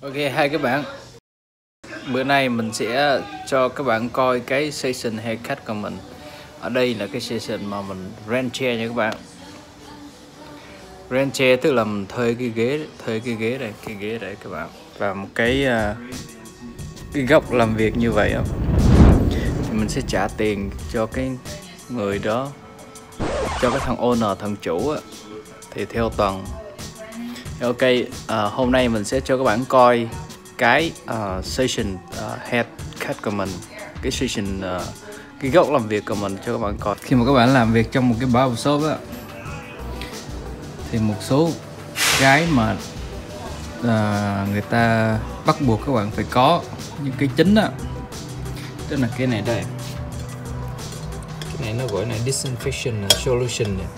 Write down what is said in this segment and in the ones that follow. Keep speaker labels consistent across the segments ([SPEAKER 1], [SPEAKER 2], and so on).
[SPEAKER 1] Ok, hai các bạn, bữa nay mình sẽ cho các bạn coi cái session haircut của mình. Ở đây là cái session mà mình rent chair nha các bạn. Rent chair tức là mình thuê cái ghế đây các bạn, và một cái góc làm việc như vậy á. Thì mình sẽ trả tiền cho cái người đó, cho cái thằng owner, thằng chủ á, thì theo tuần. Ok, hôm nay mình sẽ cho các bạn coi cái session haircut của mình, cái session cái góc làm việc của mình cho các bạn coi. Khi mà các bạn làm việc trong một cái barbershop á, thì một số cái mà người ta bắt buộc các bạn phải có những cái chính á, tức là cái này đây, cái này nó gọi là disinfection solution này.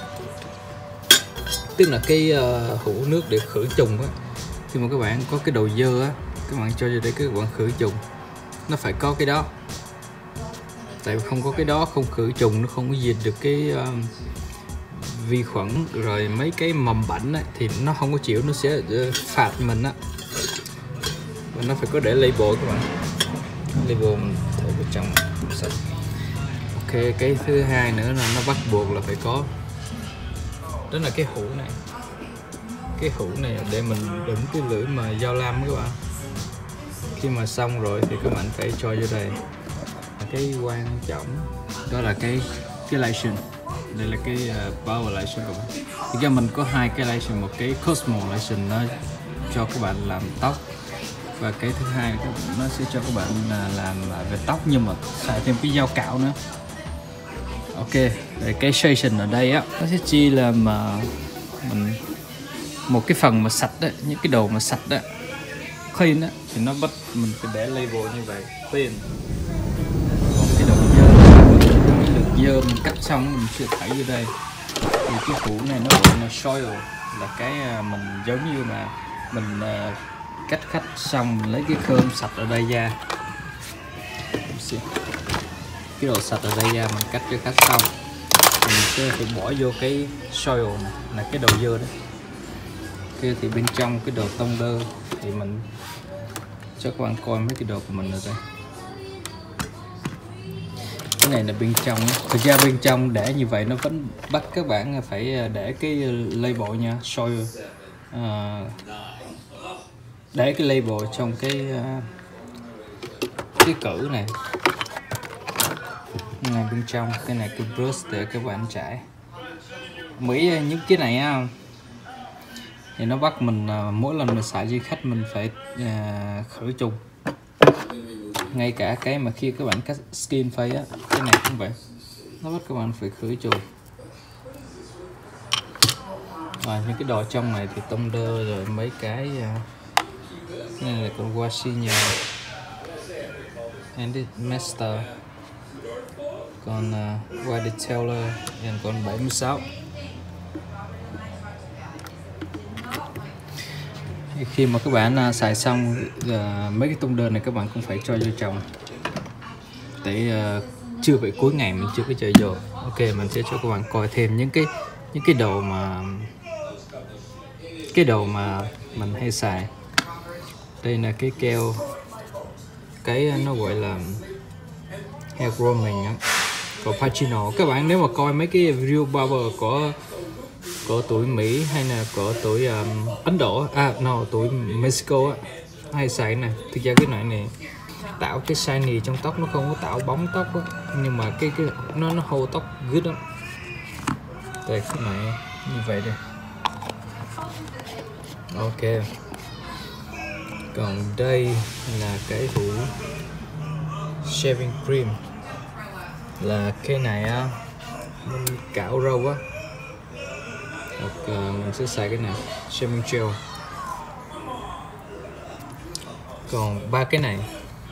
[SPEAKER 1] Tức là cái hũ nước để khử trùng á. Khi mà các bạn có cái đồ dơ á, các bạn cho vô đây các bạn khử trùng, nó phải có cái đó. Tại vì không có cái đó, không khử trùng, nó không có diệt được cái vi khuẩn rồi mấy cái mầm bệnh á, thì nó không có chịu, nó sẽ phạt mình á. Và nó phải có để label các bạn. Label mình thử vào trong sạch. Ok, cái thứ hai nữa là nó bắt buộc là phải có, đó là cái hũ này. Cái hũ này để mình đựng cái lưỡi mà dao lam các bạn. Khi mà xong rồi thì các bạn phải cho vô đây. Cái quan trọng đó là cái lotion. Đây là cái power lotion của bạn. Thì cho mình có hai cái lotion, một cái Cosmo lotion nó cho các bạn làm tóc, và cái thứ hai nó sẽ cho các bạn làm về tóc nhưng mà xài thêm cái dao cạo nữa. Ok, rồi cái session ở đây á, nó sẽ chia làm mình một cái phần mà sạch đó, những cái đồ mà sạch đó, clean á, thì nó bắt mình phải để label như vậy, clean. Còn cái đồ dơ mình cắt xong mình sẽ thảy vô đây. Thì cái hũ này nó gọi là soil, là cái mình giống như mà mình cắt khách xong mình lấy cái cơm sạch ở đây ra, cái đồ sạch ở đây ra mình cắt cho khách xong thì mình sẽ phải bỏ vô cái soil này, là cái đồ dơ đó. Kia thì bên trong cái đồ tông đơ thì mình cho các bạn coi mấy cái đồ của mình ở đây. Cái này là bên trong, thực ra bên trong để như vậy nó vẫn bắt các bạn phải để cái label nha, soil, để cái label trong cái cử này. Này bên trong, cái này cái brush để các bạn trải. Mỹ những cái này á, thì nó bắt mình mỗi lần mình xài với khách mình phải khử trùng. Ngay cả cái mà khi các bạn cắt skin face á, cái này cũng vậy, nó bắt các bạn phải khử trùng. Và những cái đồ trong này thì tông đơ rồi mấy cái này là con washi and master, còn Ponytail and còn 76. Khi mà các bạn xài xong mấy cái tông đơn này các bạn cũng phải cho vô trong, để chưa phải cuối ngày mình chưa có chơi vô. Ok, mình sẽ cho các bạn coi thêm những cái đồ mà mình hay xài. Đây là cái keo, cái nó gọi là hair grooming á, của Pacino. Các bạn nếu mà coi mấy cái video barber của tuổi Mỹ hay là của tuổi Ấn Độ, tuổi Mexico á, hay xài này. Thực ra cái này tạo cái shiny trong tóc, nó không có tạo bóng tóc á, nhưng mà cái nó hold tóc good lắm. Đây cái này như vậy đây. Ok, còn đây là cái hũ shaving cream, là cái này á, mình cạo râu á. Mình sẽ xài cái này shaving gel. Còn ba cái này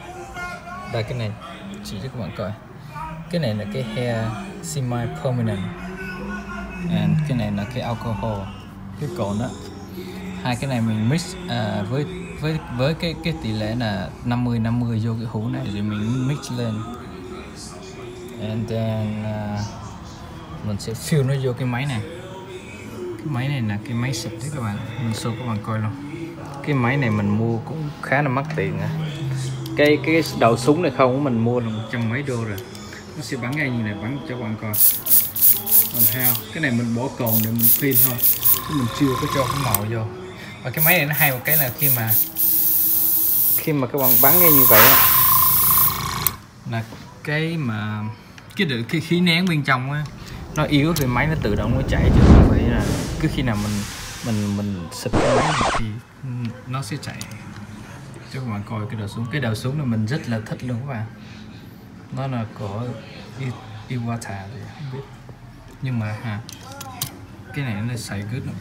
[SPEAKER 1] chỉ cho các bạn coi. Cái này là cái hair semi permanent, and cái này là cái alcohol, cái cồn đó. Hai cái này mình mix với cái tỷ lệ là 50-50 vô cái hũ này, rồi mình mix lên, and then mình sẽ fill nó vô cái máy này. Cái máy này là cái máy xịt đấy các bạn, mình show các bạn coi luôn. Cái máy này mình mua cũng khá là mắc tiền à. Cái đầu súng này không mình mua là 100 mấy đô rồi. Nó sẽ bắn ngay như này, bắn cho bạn coi. Còn theo cái này mình bỏ cồn để mình pin thôi, chứ mình chưa có cho cái màu vô. Và cái máy này nó hay một cái là khi mà các bạn bắn ngay như vậy á, là cái khí nén bên trong á nó yếu thì máy nó tự động nó chạy, chứ không phải là cứ khi nào mình xịt cái máy thì nó sẽ chạy. Cho các bạn coi cái đầu súng này mình rất là thích luôn các bạn. Nó là của Iwata thì không biết, nhưng mà cái này nó xài good lắm.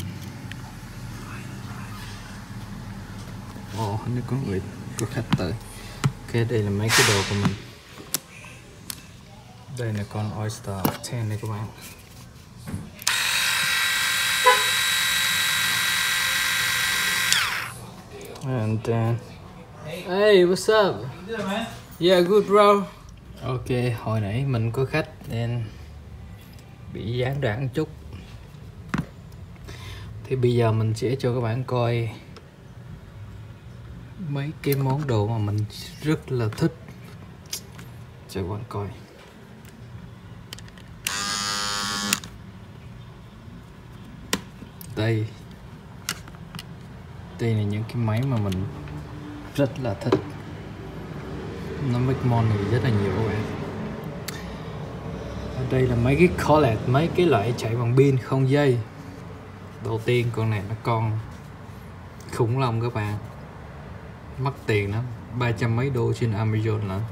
[SPEAKER 1] Ồ, nó có khách tới. Ok, đây là mấy cái đồ của mình. Đây là con Oyster Octane này các bạn. And then, hey, what's up? Yeah, good bro. Ok, hồi nãy mình có khách nên bị gián đoạn một chút. Thì bây giờ mình sẽ cho các bạn coi mấy cái món đồ mà mình rất là thích. Cho các bạn coi. Đây là những cái máy mà mình rất là thích. Nó make money rất là nhiều các bạn. Ở đây là mấy cái collet, mấy cái loại chạy bằng pin không dây. Đầu tiên con này nó con khủng long các bạn, mắc tiền lắm, 300 mấy đô trên Amazon lận.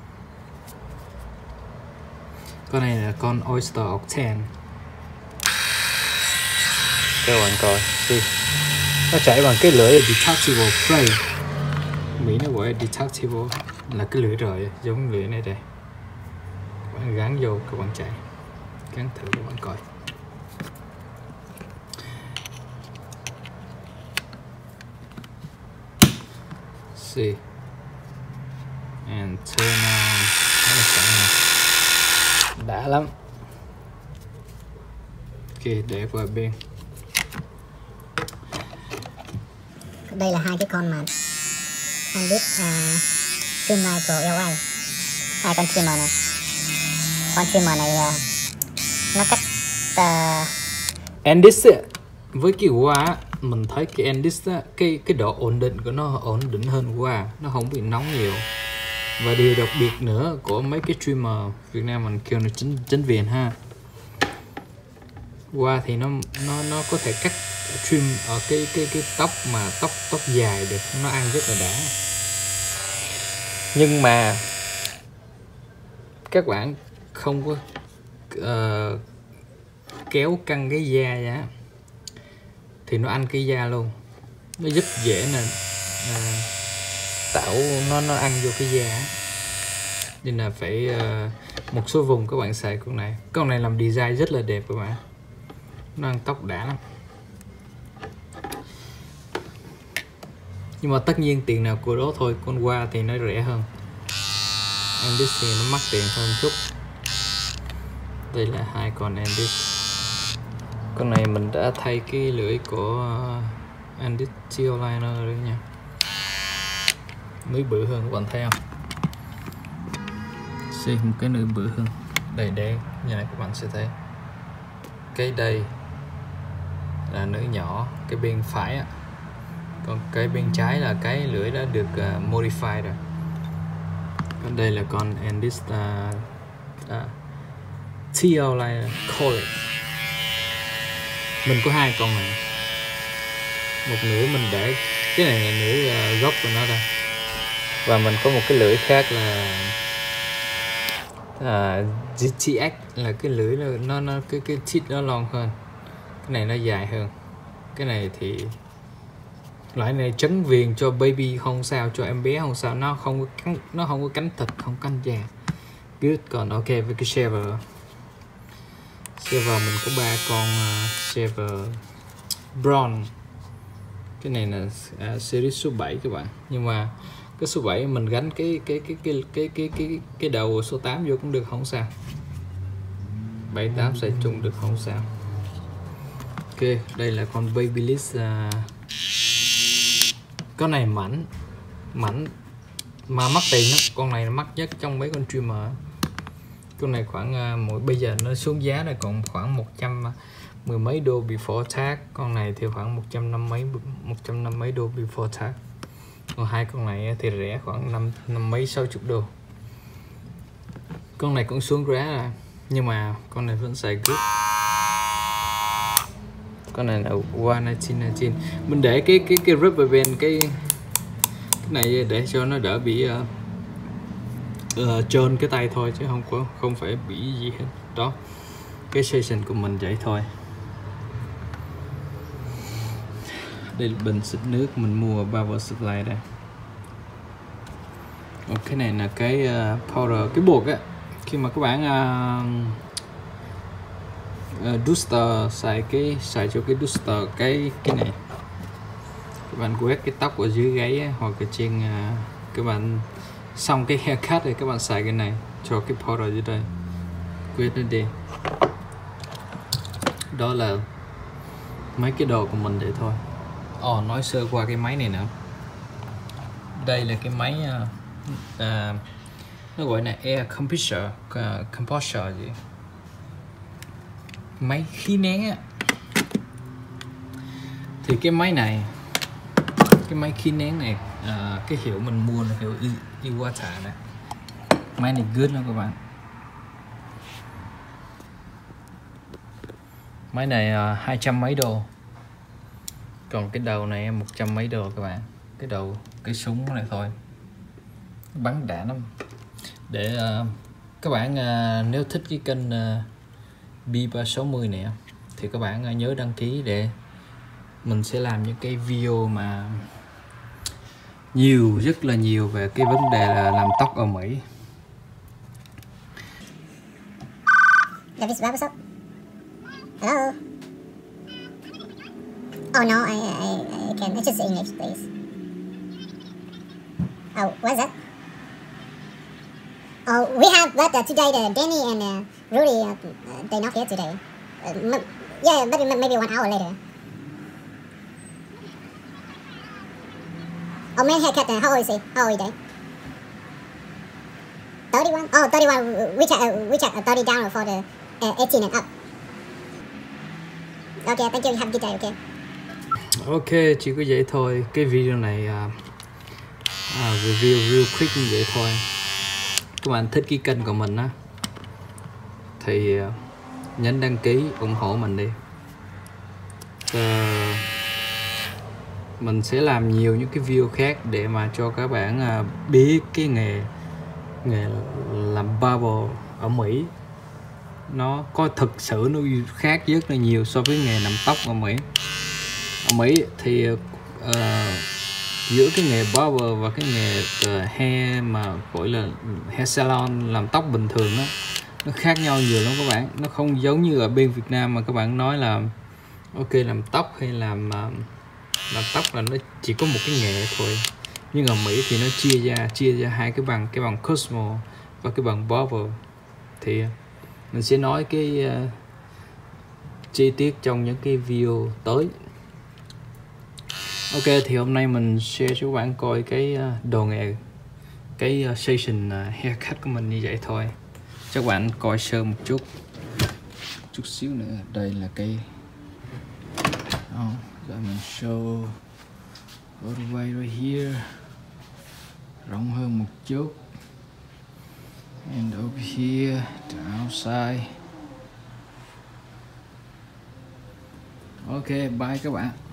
[SPEAKER 1] Con này là con Oyster Octane. Các bạn coi, nó chạy bằng cái lưỡi detachable blade. Mỹ nó gọi là detachable, là cái lưỡi rời giống lưỡi này đây. Các bạn gắn vô, các bạn chạy, gắn thử các bạn coi. See and turn on. Đã lắm. Ok, để qua bên.
[SPEAKER 2] Đây là hai cái con mà anh biết trimmer của LA. Hai con trimmer này. Con trimmer này nó cắt
[SPEAKER 1] Endis với cái qua mình thấy cái Endis á, cái độ ổn định của nó ổn định hơn qua, nó không bị nóng nhiều. Và điều đặc biệt nữa của mấy cái trimmer Việt Nam mình kêu là chính viền ha. Qua thì nó có thể cắt trim ở cái tóc mà tóc dài được, nó ăn rất là đã. Nhưng mà các bạn không có kéo căng cái da ra thì nó ăn cái da luôn. Nó rất dễ là tạo nó ăn vô cái da. Nên là phải một số vùng các bạn xài con này làm design rất là đẹp các bạn. Nó ăn tóc đã lắm. Nhưng mà tất nhiên tiền nào của đó thôi. Con qua thì nó rẻ hơn, Endis thì nó mắc tiền hơn chút. Đây là hai con Endis. Con này mình đã thay cái lưỡi của Endis Teal Liner rồi nha. Lưỡi bự hơn các bạn thấy không? Xem một cái lưỡi bự hơn. Đây như này các bạn sẽ thấy. Cái đây là lưỡi nhỏ, cái bên phải á. Còn cái bên trái là cái lưỡi đã được modified rồi. Còn đây là con Endis Teal Liner Collet. Mình có hai con này. Một lưỡi mình để, cái này là lưỡi gốc của nó đây. Và mình có một cái lưỡi khác là GTX, là cái lưỡi nó cái tip nó lon hơn. Cái này nó dài hơn. Cái này thì loại này chấn viền cho baby không sao, cho em bé không sao, nó không có cắn thịt, không cắn da. Good. Còn ok với cái shaver mình có 3 con shaver brown. Cái này là series số 7 các bạn. Nhưng mà cái số 7 mình gắn cái đầu số 8 vô cũng được, không sao. 78 xài chung được, không sao. Ok, đây là con Babyliss Con này mảnh mà mắc tiền lắm, con này mắc nhất trong mấy con trimmer. Con này khoảng bây giờ nó xuống giá này còn khoảng 110 mấy đô before tax. Con này thì khoảng 150 mấy đô before tax. Còn hai con này thì rẻ khoảng 5 mấy 60 đô. Con này cũng xuống giá rồi, nhưng mà con này vẫn xài good. Con này là 1919. Mình để cái rubber band cái này để cho nó đỡ bị trơn cái tay thôi, chứ không phải bị gì hết. Đó, cái session của mình vậy thôi. Đây là bình xịt nước mình mua ở Barber Supply đây. Cái này là cái powder, cái bột á. Khi mà các bạn duster xài cho cái duster cái này, các bạn quét cái tóc ở dưới gáy á, hoặc là trên các bạn xong cái haircut thì các bạn xài cái này cho cái powder dưới đây, quét nó đi. Đó là mấy cái đồ của mình vậy thôi. Nói sơ qua cái máy này nữa. Đây là cái máy nó gọi là air compressor gì, máy khí nén á. Thì cái máy khí nén này cái hiệu mình mua là hiệu Iwata này. Máy này good lắm các bạn. Máy này 200 mấy đô. Còn cái đầu này 100 mấy đô các bạn. Cái súng này thôi, bắn đã lắm. Để các bạn nếu thích cái kênh B360 này thì các bạn nhớ đăng ký, để mình sẽ làm những cái video mà rất là nhiều về cái vấn đề là làm tóc ở Mỹ.
[SPEAKER 2] Davis Barbershop. Hello. Oh no, I can't. It's just English, please. Oh, what's that? Oh, we have, but today Danny and Rudy, they're not here today. Yeah, but maybe 1 hour later. Oh, man haircut, how old is he? How old is he? 31? Oh, 31, we check 30 down for the 18 and up. Okay, thank you, have a good day, okay?
[SPEAKER 1] Ok, chỉ có vậy thôi. Cái video này review real quick như vậy thôi. Các bạn thích cái kênh của mình á thì nhấn đăng ký ủng hộ mình đi. Mình sẽ làm nhiều những cái video khác để mà cho các bạn biết cái nghề làm barber ở Mỹ. Nó có thực sự nó khác rất là nhiều so với nghề làm tóc ở Mỹ. Ở Mỹ thì giữa cái nghề barber và cái nghề hair mà gọi là hair salon làm tóc bình thường đó, nó khác nhau nhiều lắm các bạn. Nó không giống như ở bên Việt Nam mà các bạn nói là ok làm tóc hay làm tóc là nó chỉ có một cái nghề thôi. Nhưng ở Mỹ thì nó chia ra hai cái bằng Cosmo và cái bằng barber. Thì mình sẽ nói cái chi tiết trong những cái video tới. Ok, thì hôm nay mình share cho các bạn coi cái đồ nghề, cái session haircut của mình như vậy thôi. Cho các bạn coi sơ một chút xíu nữa. Đây là cái rồi mình show all the way right here, rộng hơn một chút, and over here the outside. Ok, bye các bạn.